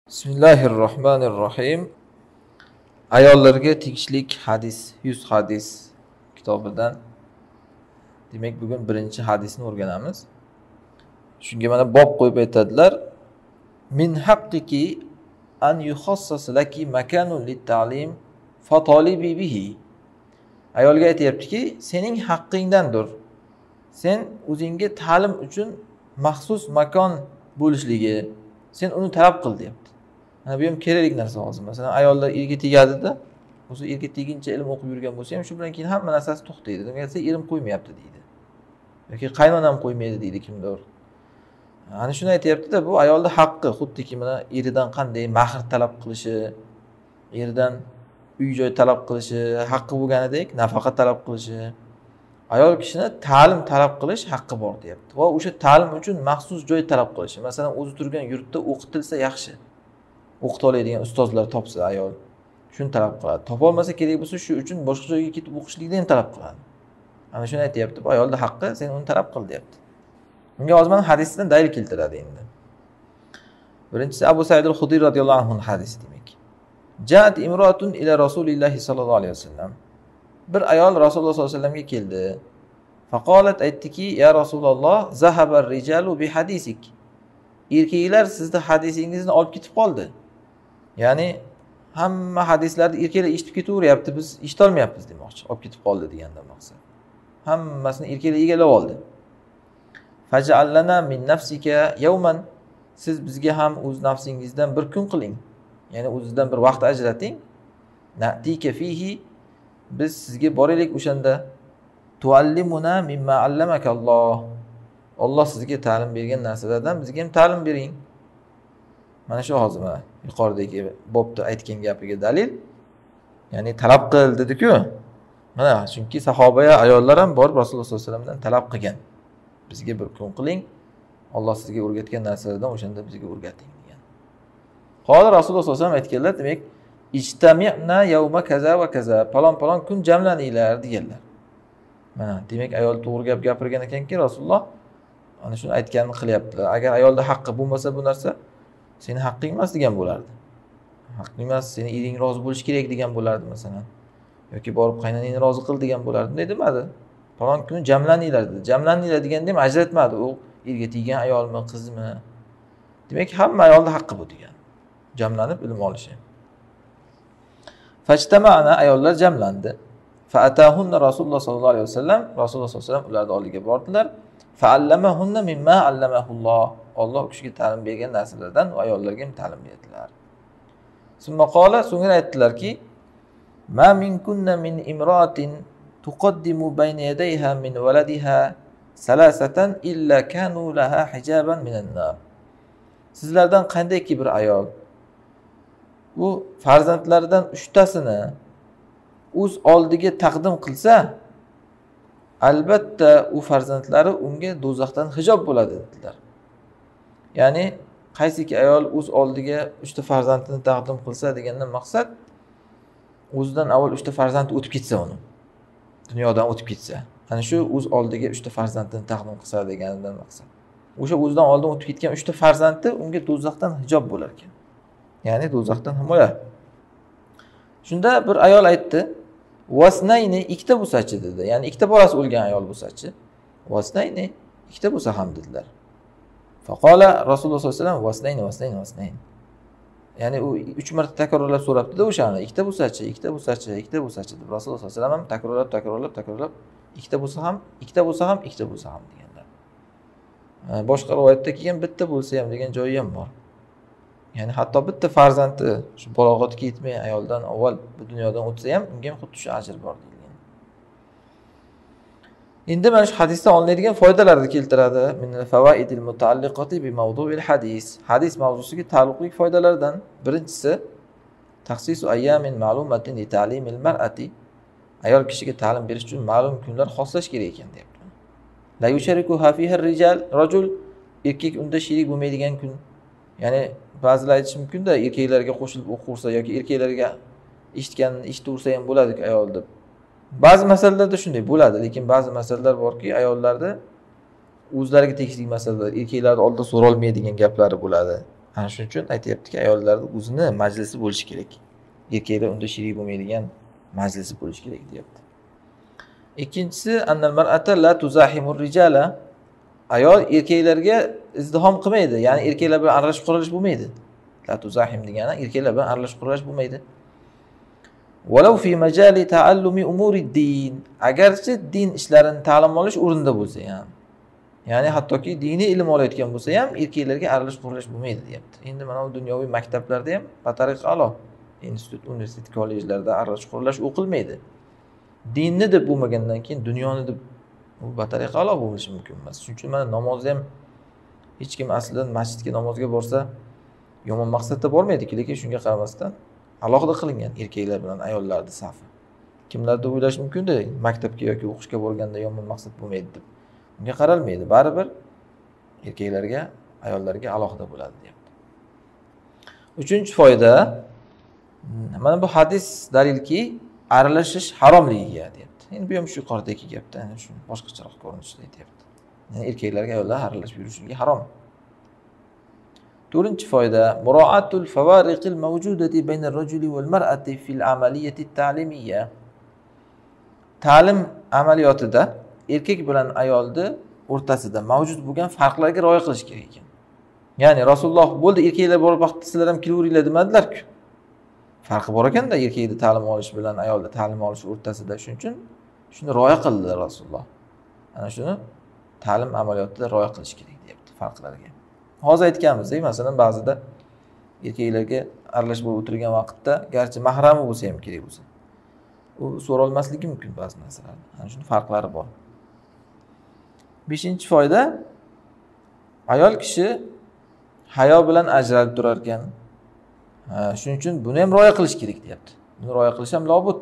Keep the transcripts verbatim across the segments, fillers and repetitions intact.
Bismillahirrohmanirrohim. Ayollarga tegishlik hadis, yuz hadis kitobidan. Demak, bugun birinchi hadisni o'rganamiz. Shunga mana bob qo'yib aytadilar. Min haqqiki an yukhassas laki makanun lit-ta'lim fatalibi bihi. Ayolga aytayaptiki, sening haqqingdandir. Sen o'zingga ta'lim uchun maxsus makon bo'lishligi, sen uni talab qil deyapti. Mana bu ham kerakli narsa hozir. Masalan, ayollar erga tegadi-da, o'zi erga tegincha ilm o'qib yurgan bo'lsa ham, shu bilan keyin hamma narsasi to'xtaydi. Nima desa, erim qo'ymayapti deydi. Yoki qaynonam qo'ymaydi deydi kimdir. Ana shuni aytayapti-da, bu ayolning haqqi, xuddiki mana eridan qanday mahr talab qilishi, eridan uy-joy talab qilishi haqqi bo'lganidek, nafaqa talab qilishi, ayol kishini ta'lim talab qilish haqqi bor deyapti. Va o'sha ta'lim uchun maxsus joy talab qilishi. Masalan, o'zi turgan yurtda o'qitilsa yaxshi. O'qita oladigan ustozlar topsa ayol shuni talab qiladi. Topolmasa kerak bo'lsa shu uchun boshqa joyga ketib o'qishlikni ham talab qiladi. Ana shuni aytayapti. Bu ayolning haqqi, sen uni talab qil deyapti. Bunga hozir mana hadisdan dalil keltiradi endi. Birinchisi Abu Said al-Xudri radhiyallohu anhu hadisi demak. Ja'at imratun ila Rasulilloh sallallohu alayhi vasallam. Bir ayol Rasululloh sollallohu alayhi vasallamga keldi. Faqolat aytdiki, ya Rasululloh, zahaba ar-rijalu bi hadisik. Erkaklar sizning hadisingizni olib ketib qoldi. Ya'ni hamma hadislarni erkaklar eshitib ketaveryapti, biz eshita olmayapmiz demoqchi. Olib ketib qoldi degandan maqsad. Hammasini erkaklar egallab oldi. Faj'alna min nafsika yawman. Siz bizga ham o'z nafsingizdan bir kun qiling. Ya'ni o'zingizdan bir vaqt ajrating. Natika fihi. Biz sizga boraylik o'shanda. Tuallimuna mimma allamakalloh. Alloh sizga ta'lim bergan narsalardan bizga ham ta'lim bering. Mana shu hozir mana yuqoridagi bobda aytgan gapiga dalil. Ya'ni talab qil dedi-ku. Mana chunki sahoba ayollar ham borib Rasululloh sollallohu alayhi vasallamdan talab qilgan. Bizga bir kun qiling. Alloh sizga o'rgatgan narsalardan o'shanda bizga o'rgating degan. Hozir Rasululloh sollallohu alayhi vasallam aytganlar, demak, ijtami'na yawma kaza va kaza. Palon-palon kun jamlaninglar deganlar. Mana demak ayol to'g'ri gap gapirgan ekanki Rasululloh ana shuni aytganini qilyaptilar. Agar ayolda haqqi bo'lmasa bu narsa seni haqqing emas degan bo'lardi. Haqqing emas, seni ering rozi bo'lish kerak degan bo'lardi masalan. Yoki borib qaynonangni rozi qil degan bo'lardi. Bunday demadi. Falon kuni jamlaninglar dedi. Jamlaninglar deganda ham ajratmadi. U erga teggan ayolmi, qizmi? Demak, hamma ayolda haqqi bu degan. Jamlanib ilm olishi. Fajtama'na ayollar jamlandi. Fa'atahunna Rasululloh sallallohu alayhi vasallam, Rasululloh sallallohu alayhi vasallam ularning oldiga bordilar. Fa'allamahunna mimma allamahulloh. Alloh u kishiga ta'lim bergan narsalardan u ayollarga ham ta'lim berdilar. Summa qala, so'ngra aytdilarki, ma minkunna min imra'atin tuqaddimu bayna yadayha min waladiha salasatan illa kanu laha hijaban minan nar. Sizlardan qandayki bir ayol u farzandlaridan uchtasini o'z oldiga taqdim qilsa, albatta u farzandlari unga do'zaxdan hijob bo'ladi dedilar. Ya'ni qaysiki ayol o'z oldiga uchta farzandini taqdim qilsa degandan maqsad o'zidan avval uchta farzand o'tib ketsa uni. Dunyodan o'tib ketsa. Ana shu o'z oldiga uchta farzandini taqdim qilsa deganidan maqsad. O'sha o'zidan oldin o'tib ketgan uchta farzandi unga do'zaxdan hijob bo'lar ekan. Ya'ni do'zaxdan himoya. Shunda bir ayol aytdi, "Wasnayni ikkita bo'lsa-chi" dedi. Ya'ni ikkita bolasi o'lgan ayol bo'lsa-chi. "Wasnayni ikkita bo'lsa ham" dedilar. Faqala Rasululloh sollallohu alayhi vasallam "Wasnayni, wasnayni, wasnayni." Ya'ni u uch marta takrorlab so'rabdi-da o'shani. Ikkita bo'lsa-chi, ikkita bo'lsa-chi, ikkita bo'lsa-chi deb Rasululloh sollallohu alayhi vasallam ham takrorlab, takrorlab, takrorlab ikkita bo'lsa ham, ikkita bo'lsa ham, ikkita bo'lsa ham deganlar. Boshqa rivoyatda kelgan bitta bo'lsa ham degan joyi ham bor. Ya'ni hatto bitta farzandi shu balog'atga yetmay ayoldan avval bu dunyodan o'tsa ham unga ham xuddi shu ajr bor deyilgan. Endi mana shu hadisdan olinadigan foydalarni keltiradi. Min fawaidil mutaalliqati bi mavdu'il hadis. Hadis mavzusiga taalluqli foydalardan birinchisi taxsisu ayyamin ma'lumatin li ta'limil mar'ati. Ayol kishiga ta'lim berish uchun ma'lum kunlar xoslash kerak ekan deyapti. La yushariku fiha ar-rijal rajul, erkak unda sherik bo'lmaydigan kun. Ya'ni ba'zilar aytish mumkin-da, erkaklarga qo'shilib o'qirsa yoki erkaklarga eshitganini eshitaversa ham bo'ladi-ku ayol deb. Ba'zi masalalarda shunday bo'ladi, lekin ba'zi masalalar borki, ayollarda o'zlariga tegishli masalalar, erkaklar oldida so'ralmaydigan gaplari bo'ladi. Ana shuning uchun aytyaptiki, ayollarni o'zini majlisi bo'lishi kerak. Erkaklar unda sherik bo'lmaydigan majlisi bo'lishi kerak deyapti. Ikkinchisi, annal mar'ata la tuzahimur rijala. Ayol erkaklarga izdihom qilmaydi, ya'ni erkaklar bilan aralashib qurilish bo'lmaydi. La tuzahim degani erkaklar bilan aralashib qurilish bo'lmaydi. Walau fi majali ta'allumi umuriddin. Agarchi din ishlarini ta'lim olish o'rinda bo'lsa ham. Ya'ni hattoki diniy ilm olayotgan bo'lsa ham erkaklarga aralashib qurilish bo'lmaydi deyapti. Endi mana bu dunyoviy maktablarda ham batariq a'lo. Institut, universitet, kollejlarda aralashib qurilish o'qilmaydi. Dinni deb bo'lmagandan keyin dunyoni deb bu batariq a'lo bo'lishi mumkin emas. Shuning uchun mana namozni ham hech kim aslida masjidga namozga borsa yomon maqsadda bormaydi-ku, lekin shunga qaramasdan alohida qilingan erkaklar bilan ayollarning safi. Kimlardir o'ylash mumkin-da, maktabga yoki o'qishga borganda yomon maqsad bo'lmaydi deb. Unga qaralmaydi, baribir erkaklarga, ayollarga alohida bo'ladi deyapti. Uchinchi foyda, mana bu hadis dalilki aralashish haromligiga deyapti. Endi bu ham shu yuqoridagi gapda, ana shu boshqacharoq ko'rinishda aytyapti. Ya'ni erkaklarga ayollar aralashib yurishligi harom. To'rtinchi foyda, muroatul favariqil mavjudati baynar rajuli wal mar'ati fil amaliyati ta'limiyya. Ta'lim amaliyotida erkak bilan ayolni o'rtasida mavjud bo'lgan farqlarga rioya qilish kerak ekan. Ya'ni Rasululloh bo'ldi, erkaklar borib vaqtda sizlar ham kelaveringlar demadilar-ku. Farqi bor ekanda erkakni ta'lim olish bilan ayolni ta'lim olish o'rtasida. Shuning uchun shuni rioya qildilar Rasululloh. Ana shuni ta'lim amaliyotida rioya qilish kerak deyapti farqlarga. Hozir aytganmiz, masalan, ba'zida erkaklarga aralashib o'tirgan vaqtda garchi mahrami bo'lsa ham kerak bo'lsa, u so'ralmasligi mumkin ba'zi narsalarni. Ana shuni farqlari bor. beshinchi foyda, ayol kishi hayo bilan ajralib turar ekan. Shuning uchun buni ham rioya qilish kerak deyapti. Buni rioya qilish ham lobud.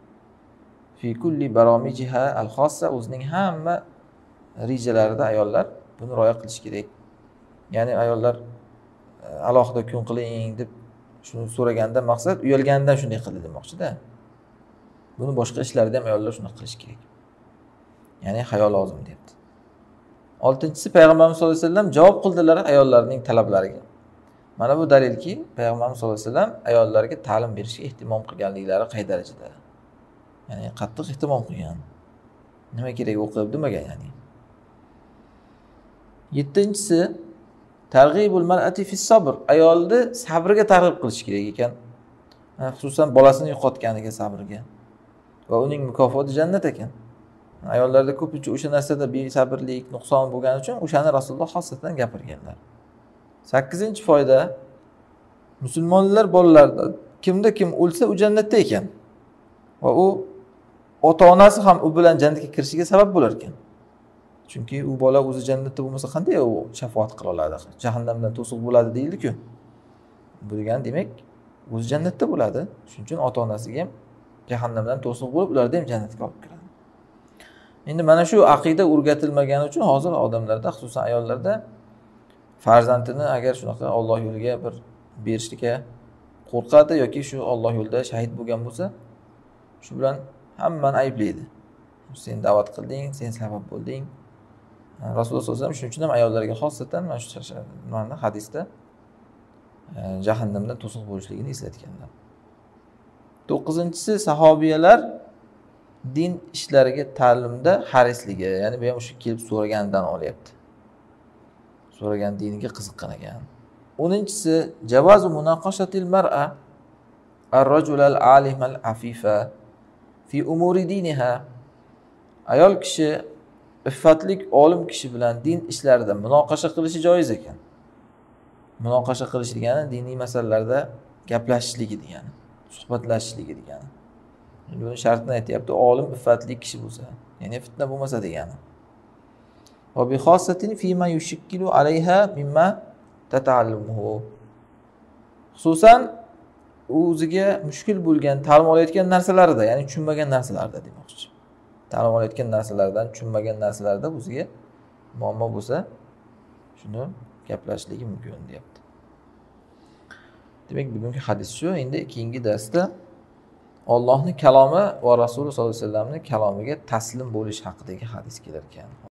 Fi kulli baromijiha al-xossa, o'zining hamma rejalarida ayollar buni rioya qilish kerak. Ya'ni ayollar alohida kun qiling deb shuni so'raganda maqsad uyalganidan shunday qildi demoqchi-da. Buni boshqa ishlarda ham ayollar shuni qilish kerak. Ya'ni hayo lozim deyapti. oltinchisi, Payg'ambarimiz sollallohu alayhi vasallam javob qildilar ayollarning talablariga. Mana bu dalilki, Payg'ambarimiz sollallohu alayhi vasallam ayollarga ta'lim berishga ehtimom qilganliklari qay darajada. Ya'ni qattiq ehtimom qilgan. Nima kerak o'qib demagan ya'ni. yettinchisi, targ'ibul mar'ati fi sabr. Ayolni sabrga targ'ib qilish kerak ekan. Xususan bolasini yo'qotganiga sabrga. Va uning mukofoti jannat ekan. Ayollarda ko'pincha o'sha narsada besabrlik, nuqson bo'lgani uchun o'shani Rasululloh xosatan gapirganlar. sakkizinchi foyda, musulmonlar bolalardan kimda kim o'lsa u jannatda ekan. Va u ota-onasi ham u bilan jannatga kirishiga sabab bo'lar ekan. Chunki u bola o'zi jannatda bo'lmasa qanday u shafaat qila oladi? Jahannamdan to'siq bo'ladi deyildi-ku. Bu degani demak, o'zi jannatda bo'ladi. Shuning uchun ota-onasiga ham jahannamdan to'siq bo'lib, ularni ham jannatga olib kiradi. Endi mana shu aqida o'rgatilmagani uchun hozir odamlarda, xususan ayollarda farzandini agar shunaqa Alloh yo'liga bir berishga qo'rqadi yoki shu Alloh yo'lida shahid bo'lgan bo'lsa, shu bilan hammani ayblaydi. Sen da'vat qilding, sen sabab bo'lding. Rasululloh sollallohu alayhi vasallam shuning uchun ham ayollarga xosatan mana shu mana hadisda jahannamdan to'siq bo'lishligini eslatganlar. to'qqizinchisi, sahobiyalar din ishlariga ta'limda harisligi, ya'ni bu ham o'sha kelib so'raganidan olyapti. So'ragan diniga qiziqqan ekan. o'ninchisi, javozu munaqashatil mar'a ar-rajul al-alim al-afifa fi umuri diniha. Ayol kishi iffatlik olim kishi bilan din ishlarida munoqasha qilishi joiz ekan. Munoqasha qilish degani diniy masalalarda gaplashishligi degani, suhbatlashishligi degani. Buni shartini aytyapti, olim iffatli kishi bo'lsa, ya'ni fitna bo'lmasa degani. Va bi xossatin fi ma yushkilu alayha mimma tata'allamuhu. Xususan o'ziga mushkil bo'lgan, ta'lim olayotgan narsalarida, ya'ni tushunmagan narsalarda demoqchi. Ta'lim olayotgan narsalardan, tushunmagan narsalarda o'ziga muammo bo'lsa, shuni gaplashishligi mumkin deyapti. Demak, bugungi hadis shu. Endi keyingi darsda Allohning kalomi va Rasululloh sollallohu alayhi vasallamning kalomiga taslim bo'lish haqidagi hadis kelar ekan.